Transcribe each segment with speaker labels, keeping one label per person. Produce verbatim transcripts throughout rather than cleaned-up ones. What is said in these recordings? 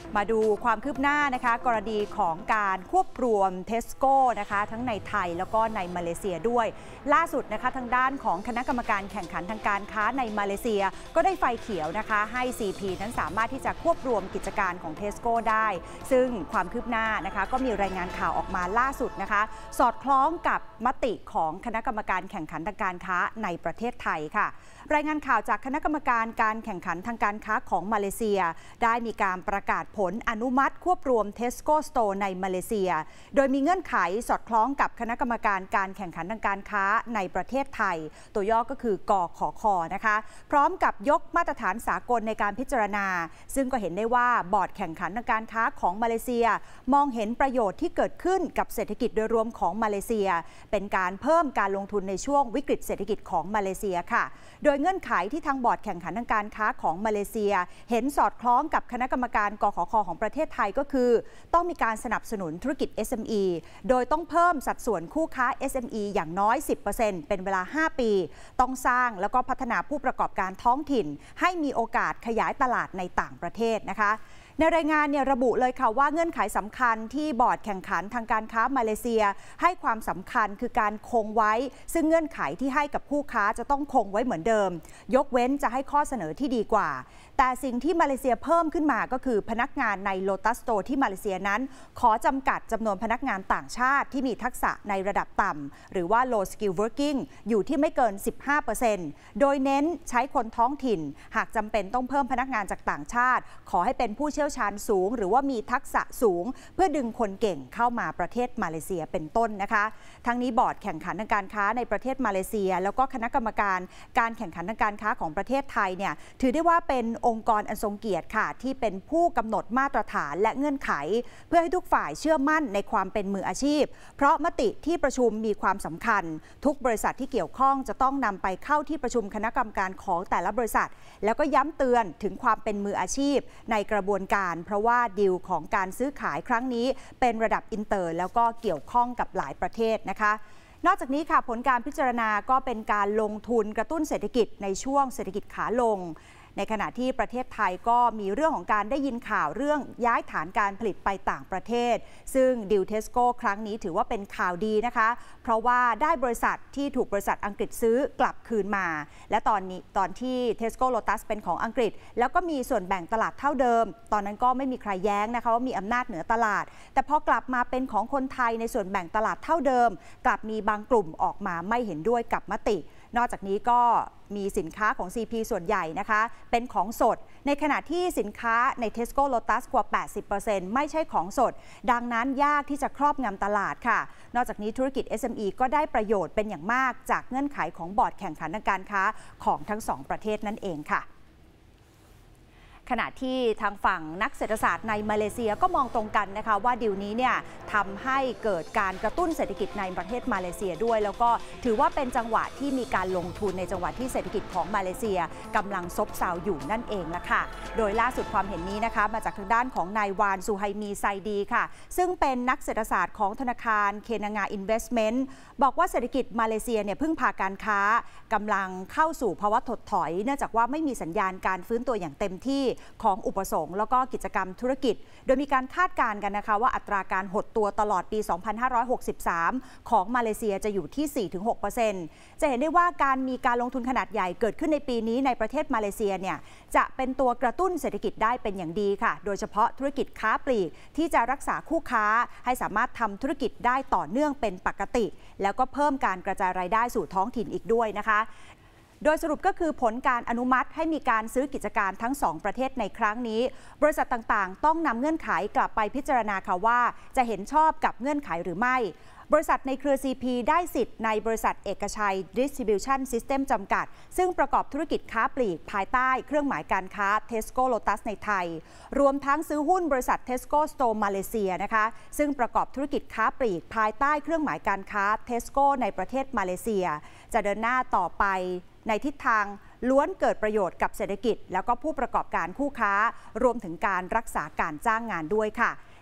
Speaker 1: มาดูความคืบหน้านะคะกรณีของการควบรวมเทสโก้นะคะทั้งในไทยแล้วก็ในมาเลเซียด้วยล่าสุดนะคะทางด้านของคณะกรรมการแข่งขันทางการค้าในมาเลเซียก็ได้ไฟเขียวนะคะให้ ซี พี นั้นสามารถที่จะควบรวมกิจการของเทสโก้ได้ซึ่งความคืบหน้านะคะก็มีรายงานข่าวออกมาล่าสุดนะคะสอดคล้องกับมติของคณะกรรมการแข่งขันทางการค้าในประเทศไทยค่ะรายงานข่าวจากคณะกรรมการการแข่งขันทางการค้าของมาเลเซียได้มีการประกาศผลอนุมัติควบรวม Tesco Store ในมาเลเซียโดยมีเงื่อนไขสอดคล้องกับคณะกรรมการการแข่งขันทางการค้าในประเทศไทยตัวย่อก็คือกขค.นะคะพร้อมกับยกมาตรฐานสากลในการพิจารณาซึ่งก็เห็นได้ว่าบอร์ดแข่งขันทางการค้าของมาเลเซียมองเห็นประโยชน์ที่เกิดขึ้นกับเศรษฐกิจโดยรวมของมาเลเซียเป็นการเพิ่มการลงทุนในช่วงวิกฤตเศรษฐกิจของมาเลเซียค่ะโดยเงื่อนไขที่ทางบอร์ดแข่งขันทางการค้าของมาเลเซียเห็นสอดคล้องกับคณะกรรมการกขค.ของประเทศไทยก็คือต้องมีการสนับสนุนธุรกิจ เอส เอ็ม อี โดยต้องเพิ่มสัดส่วนคู่ค้า เอส เอ็ม อี อย่างน้อย สิบเปอร์เซ็นต์ เป็นเวลา ห้า ปีต้องสร้างแล้วก็พัฒนาผู้ประกอบการท้องถิ่นให้มีโอกาสขยายตลาดในต่างประเทศนะคะในรายงานเนี่ยระบุเลยค่ะว่าเงื่อนไขสำคัญที่บอร์ดแข่งขันทางการค้ามาเลเซียให้ความสำคัญคือการคงไว้ซึ่งเงื่อนไขที่ให้กับผู้ค้าจะต้องคงไว้เหมือนเดิมยกเว้นจะให้ข้อเสนอที่ดีกว่าแต่สิ่งที่มาเลเซียเพิ่มขึ้นมาก็คือพนักงานใน Lotus Store ที่มาเลเซียนั้นขอจำกัดจำนวนพนักงานต่างชาติที่มีทักษะในระดับต่ำหรือว่า low skill working อยู่ที่ไม่เกิน สิบห้าเปอร์เซ็นต์ โดยเน้นใช้คนท้องถิ่นหากจำเป็นต้องเพิ่มพนักงานจากต่างชาติขอให้เป็นผู้เชี่ยวชาญสูงหรือว่ามีทักษะสูงเพื่อดึงคนเก่งเข้ามาประเทศมาเลเซียเป็นต้นนะคะทั้งนี้บอร์ดแข่งขันทางการค้าในประเทศมาเลเซียแล้วก็คณะกรรมการการแข่งขันทางการค้าของประเทศไทยเนี่ยถือได้ว่าเป็นองค์กรอันทรงเกียรติค่ะที่เป็นผู้กำหนดมาตรฐานและเงื่อนไขเพื่อให้ทุกฝ่ายเชื่อมั่นในความเป็นมืออาชีพเพราะมติที่ประชุมมีความสำคัญทุกบริษัทที่เกี่ยวข้องจะต้องนำไปเข้าที่ประชุมคณะกรรมการของแต่ละบริษัทแล้วก็ย้ำเตือนถึงความเป็นมืออาชีพในกระบวนการเพราะว่าดีลของการซื้อขายครั้งนี้เป็นระดับอินเตอร์แล้วก็เกี่ยวข้องกับหลายประเทศนะคะนอกจากนี้ค่ะผลการพิจารณาก็เป็นการลงทุนกระตุ้นเศรษฐกิจในช่วงเศรษฐกิจขาลงในขณะที่ประเทศไทยก็มีเรื่องของการได้ยินข่าวเรื่องย้ายฐานการผลิตไปต่างประเทศซึ่งดิวเทสโก้ครั้งนี้ถือว่าเป็นข่าวดีนะคะเพราะว่าได้บริษัทที่ถูกบริษัทอังกฤษซื้อกลับคืนมาและตอนนี้ตอนที่เทสโก้โลตัสเป็นของอังกฤษแล้วก็มีส่วนแบ่งตลาดเท่าเดิมตอนนั้นก็ไม่มีใครแย้งนะคะว่ามีอำนาจเหนือตลาดแต่พอกลับมาเป็นของคนไทยในส่วนแบ่งตลาดเท่าเดิมกลับมีบางกลุ่มออกมาไม่เห็นด้วยกับมตินอกจากนี้ก็มีสินค้าของ ซี พี ส่วนใหญ่นะคะเป็นของสดในขณะที่สินค้าใน Tesco Lotus กว่า แปดสิบเปอร์เซ็นต์ ไม่ใช่ของสดดังนั้นยากที่จะครอบงำตลาดค่ะนอกจากนี้ธุรกิจ เอส เอ็ม อี ก็ได้ประโยชน์เป็นอย่างมากจากเงื่อนไขของบอร์ดแข่งขันทางการค้าของทั้งสองประเทศนั่นเองค่ะขณะที่ทางฝั่งนักเศรษฐศาสตร์ในมาเลเซียก็มองตรงกันนะคะว่าดีลนี้เนี่ยทำให้เกิดการกระตุ้นเศรษฐกิจในประเทศมาเลเซียด้วยแล้วก็ถือว่าเป็นจังหวะที่มีการลงทุนในจังหวะที่เศรษฐกิจของมาเลเซียกำลังซบเซาอยู่นั่นเองละค่ะโดยล่าสุดความเห็นนี้นะคะมาจากทางด้านของนายวานซูไฮมีไซดีค่ะซึ่งเป็นนักเศรษฐศาสตร์ของธนาคารเคนางาอินเวสท์เมนต์บอกว่าเศรษฐกิจมาเลเซียเนี่ยพึ่งพาการค้ากำลังเข้าสู่ภาวะถดถอยเนื่องจากว่าไม่มีสัญญาณการฟื้นตัวอย่างเต็มที่ของอุปสงค์แล้วก็กิจกรรมธุรกิจโดยมีการคาดการณ์กันนะคะว่าอัตราการหดตัวตลอดปี สองพันห้าร้อยหกสิบสาม ของมาเลเซียจะอยู่ที่ สี่ถึงหกเปอร์เซ็นต์ จะเห็นได้ว่าการมีการลงทุนขนาดใหญ่เกิดขึ้นในปีนี้ในประเทศมาเลเซียเนี่ยจะเป็นตัวกระตุ้นเศรษฐกิจได้เป็นอย่างดีค่ะโดยเฉพาะธุรกิจค้าปลีกที่จะรักษาคู่ค้าให้สามารถทำธุรกิจได้ต่อเนื่องเป็นปกติแล้วก็เพิ่มการกระจายรายได้สู่ท้องถิ่นอีกด้วยนะคะโดยสรุปก็คือผลการอนุมัติให้มีการซื้อกิจการทั้งสองประเทศในครั้งนี้บริษัทต่างๆต้องนำเงื่อนไขกลับไปพิจารณาค่ะว่าจะเห็นชอบกับเงื่อนไขหรือไม่บริษัทในเครือ ซี พี ได้สิทธิ์ในบริษัทเอกชัย Distribution System จำกัดซึ่งประกอบธุรกิจค้าปลีกภายใต้เครื่องหมายการค้า Tesco Lotus ในไทยรวมทั้งซื้อหุ้นบริษัท Tesco Store มาเลเซียนะคะซึ่งประกอบธุรกิจค้าปลีกภายใต้เครื่องหมายการค้า Tesco ในประเทศมาเลเซียจะเดินหน้าต่อไปในทิศทางล้วนเกิดประโยชน์กับเศรษฐกิจแล้วก็ผู้ประกอบการคู่ค้ารวมถึงการรักษาการจ้างงานด้วยค่ะ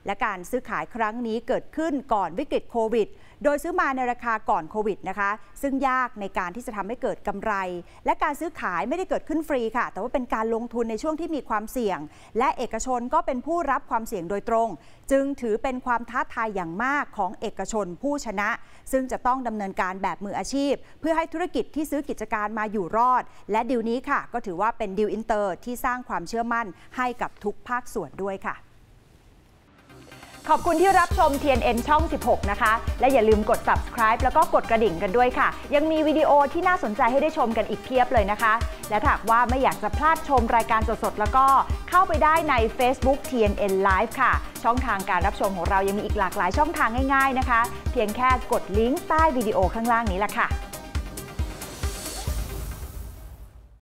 Speaker 1: และการซื้อขายครั้งนี้เกิดขึ้นก่อนวิกฤตโควิดโดยซื้อมาในราคาก่อนโควิดนะคะซึ่งยากในการที่จะทำให้เกิดกำไรและการซื้อขายไม่ได้เกิดขึ้นฟรีค่ะแต่ว่าเป็นการลงทุนในช่วงที่มีความเสี่ยงและเอกชนก็เป็นผู้รับความเสี่ยงโดยตรงจึงถือเป็นความท้าทายอย่างมากของเอกชนผู้ชนะซึ่งจะต้องดำเนินการแบบมืออาชีพเพื่อให้ธุรกิจที่ซื้อกิจการมาอยู่รอดและดีลนี้ค่ะก็ถือว่าเป็นดีลอินเตอร์ที่สร้างความเชื่อมั่นให้กับทุกภาคส่วนด้วยค่ะขอบคุณที่รับชม ที เอ็น เอ็น ช่อง สิบหก นะคะและอย่าลืมกด Subscribe แล้วก็กดกระดิ่งกันด้วยค่ะยังมีวิดีโอที่น่าสนใจให้ได้ชมกันอีกเพียบเลยนะคะและหากว่าไม่อยากจะพลาดชมรายการสดๆแล้วก็เข้าไปได้ใน Facebook ที เอ็น เอ็น Live ค่ะช่องทางการรับชมของเรายังมีอีกหลากหลายช่องทางง่ายๆนะคะเพียงแค่กดลิงก์ใต้วิดีโอข้างล่างนี้ล่ะค่ะ